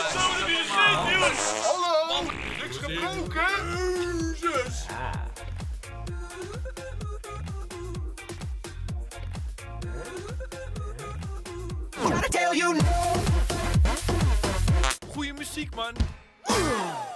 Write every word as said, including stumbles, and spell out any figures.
Zo, dat is geen nieuws! Hallo! Niks gebroken? Jezus! Goeie muziek, man!